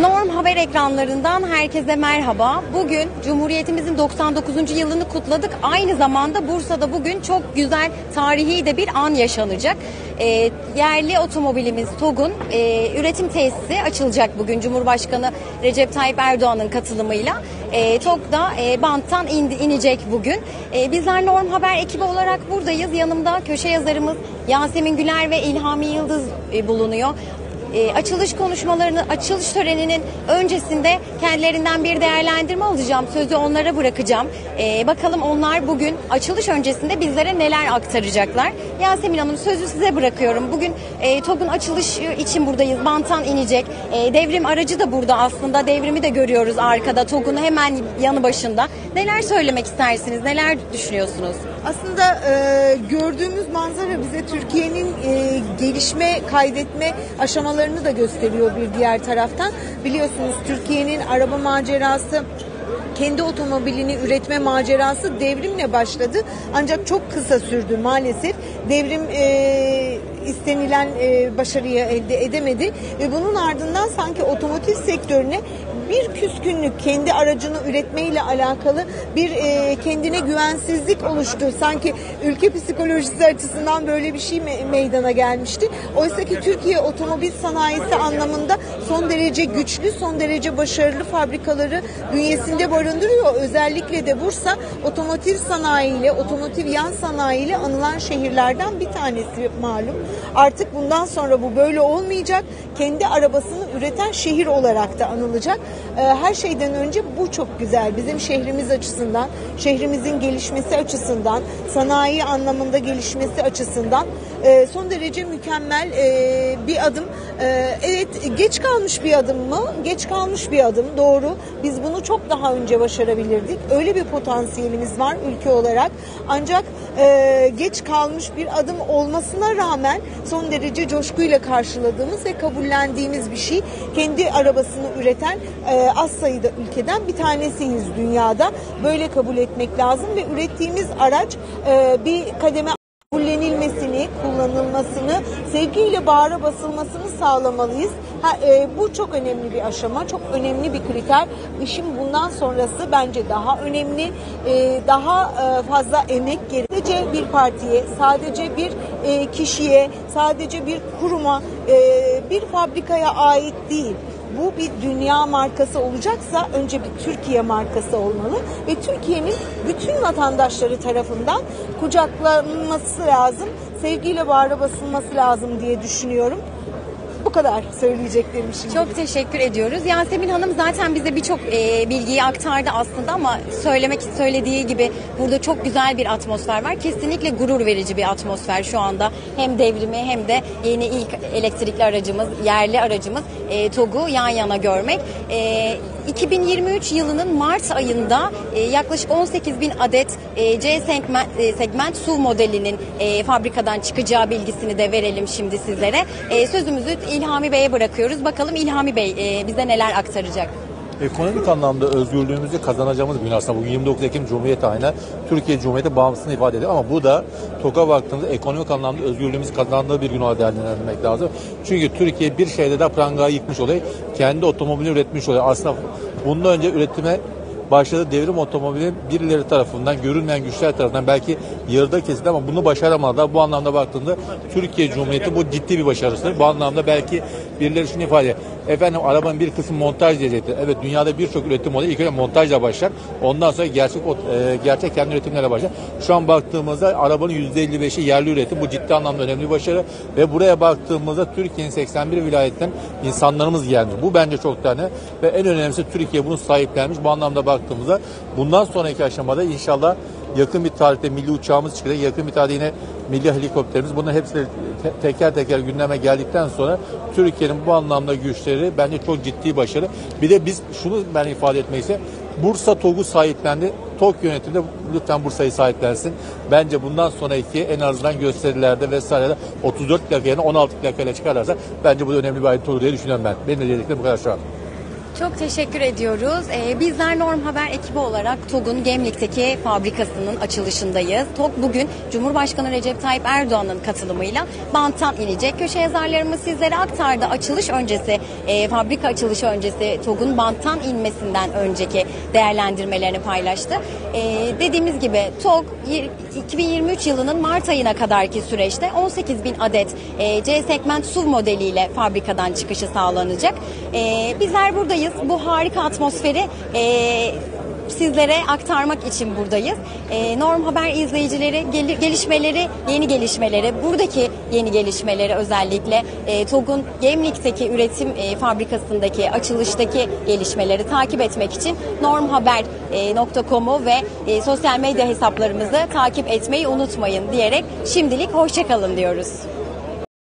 Norm Haber ekranlarından herkese merhaba. Bugün Cumhuriyetimizin 99. yılını kutladık. Aynı zamanda Bursa'da bugün çok güzel, tarihi de bir an yaşanacak. Yerli otomobilimiz TOG'un üretim tesisi açılacak bugün Cumhurbaşkanı Recep Tayyip Erdoğan'ın katılımıyla. TOG da banttan inecek bugün. Bizler Norm Haber ekibi olarak buradayız. Yanımda köşe yazarımız Yasemin Güler ve İlhami Yıldız bulunuyor. Açılış töreninin öncesinde kendilerinden bir değerlendirme alacağım. Sözü onlara bırakacağım. Bakalım onlar bugün açılış öncesinde bizlere neler aktaracaklar. Yasemin Hanım, sözü size bırakıyorum. Bugün TOG'un açılışı için buradayız. Banttan inecek. Devrim aracı da burada aslında. Devrimi de görüyoruz arkada. TOG'un hemen yanı başında. Neler söylemek istersiniz? Neler düşünüyorsunuz? Aslında gördüğümüz manzara bize Türkiye'nin gelişme, kaydetme aşamalarını da gösteriyor bir diğer taraftan. Biliyorsunuz Türkiye'nin araba macerası, kendi otomobilini üretme macerası devrimle başladı. Ancak çok kısa sürdü maalesef. Devrim istenilen başarıyı elde edemedi ve bunun ardından sanki otomotiv sektörüne bir küskünlük, kendi aracını üretmeyle alakalı bir kendine güvensizlik oluştu. Sanki ülke psikolojisi açısından böyle bir şey meydana gelmişti. Oysa ki Türkiye otomobil sanayisi anlamında son derece güçlü, son derece başarılı fabrikaları bünyesinde barındırıyor. Özellikle de Bursa otomotiv sanayiyle, otomotiv yan sanayiyle anılan şehirlerden bir tanesi malum. Artık bundan sonra bu böyle olmayacak. Kendi arabasını üreten şehir olarak da anılacak. Her şeyden önce bu çok güzel. Bizim şehrimiz açısından, şehrimizin gelişmesi açısından, sanayi anlamında gelişmesi açısından son derece mükemmel bir adım. Evet, geç kalmış bir adım mı? Geç kalmış bir adım, doğru. Biz bunu çok daha önce başarabilirdik. Öyle bir potansiyelimiz var ülke olarak. Ancak geç kalmış bir adım olmasına rağmen son derece coşkuyla karşıladığımız ve kabullendiğimiz bir şey. Kendi arabasını üreten az sayıda ülkeden bir tanesiyiz dünyada. Böyle kabul etmek lazım ve ürettiğimiz araç bir kademe kabullenilmesini, kullanılmasını, sevgiyle bağra basılmasını sağlamalıyız. Bu çok önemli bir aşama, çok önemli bir kriter. İşin bundan sonrası bence daha önemli, daha fazla emek gerekiyor. Sadece bir partiye, sadece bir kişiye, sadece bir kuruma, bir fabrikaya ait değil. Bu bir dünya markası olacaksa önce bir Türkiye markası olmalı ve Türkiye'nin bütün vatandaşları tarafından kucaklanması lazım, sevgiyle bağra basılması lazım diye düşünüyorum. Bu kadar söyleyeceklerim şimdi. Çok teşekkür ediyoruz. Yasemin Hanım zaten bize birçok bilgiyi aktardı aslında ama söylediği gibi burada çok güzel bir atmosfer var. Kesinlikle gurur verici bir atmosfer şu anda. Hem devrimi hem de yeni ilk elektrikli aracımız, yerli aracımız TOG'u yan yana görmek. 2023 yılının Mart ayında yaklaşık 18.000 adet C segment SUV modelinin fabrikadan çıkacağı bilgisini de verelim şimdi sizlere. Sözümüzü İlhami Bey'e bırakıyoruz. Bakalım İlhami Bey bize neler aktaracak? Ekonomik anlamda özgürlüğümüzü kazanacağımız bir gün aslında bugün 29 Ekim Cumhuriyet ayına Türkiye Cumhuriyeti bağımsızlığını ifade ediyor ama bu da TOG'a baktığımızda ekonomik anlamda özgürlüğümüzü kazandığı bir gün olarak değerlendirmek lazım. Çünkü Türkiye bir şeyde de prangayı yıkmış oluyor. Kendi otomobilini üretmiş oluyor. Aslında bundan önce üretime başladığı devrim otomobilin birileri tarafından, görünmeyen güçler tarafından belki yarıda kesildi ama bunu başaramadılar. Bu anlamda baktığında Türkiye Cumhuriyeti bu ciddi bir başarısıdır. Bu anlamda belki birileri şunu ifade ediyor. Efendim arabanın bir kısmı montaj diyecektir. Evet, dünyada birçok üretim modeli ilk önce montajla başlar. Ondan sonra gerçek kendi üretimlerle başlar. Şu an baktığımızda arabanın %55'i yerli üretim. Bu ciddi anlamda önemli bir başarı. Ve buraya baktığımızda Türkiye'nin 81 vilayetten insanlarımız gelmiş. Bu bence çok tane. Ve en önemlisi Türkiye bunu sahiplenmiş. Bu anlamda baktığımızda bundan sonraki aşamada inşallah yakın bir tarihte milli uçağımız çıkacak. Yakın bir tarihte yine milli helikopterimiz. Bunların hepsi teker teker gündeme geldikten sonra Türkiye'nin bu anlamda güçleri bence çok ciddi başarı. Bir de biz şunu ben ifade etmek istiyorum. Bursa TOG'u sahiplendi. TOG yönetimde lütfen Bursa'yı sahiplensin. Bence bundan sonraki en azından gösterilerde vesairede 34 plaka yerine 16 plakayla çıkarlarsa bence bu da önemli bir ayrıntı olur diye düşünüyorum ben. Benim de diyeceklerim bu kadar şu an. Çok teşekkür ediyoruz. Bizler Norm Haber ekibi olarak TOG'un Gemlik'teki fabrikasının açılışındayız. TOG bugün Cumhurbaşkanı Recep Tayyip Erdoğan'ın katılımıyla banttan inecek. Köşe yazarlarımız sizlere aktardı. Açılış öncesi, fabrika açılışı öncesi TOG'un banttan inmesinden önceki değerlendirmelerini paylaştı. Dediğimiz gibi TOG 2023 yılının Mart ayına kadarki süreçte 18.000 adet C segment SUV modeliyle fabrikadan çıkışı sağlanacak. Bizler buradayız. Bu harika atmosferi sizlere aktarmak için buradayız. Norm Haber izleyicileri gelişmeleri, yeni gelişmeleri, buradaki yeni gelişmeleri özellikle TOG'un Gemlik'teki üretim fabrikasındaki açılıştaki gelişmeleri takip etmek için normhaber.com'u ve sosyal medya hesaplarımızı takip etmeyi unutmayın diyerek şimdilik hoşça kalın diyoruz.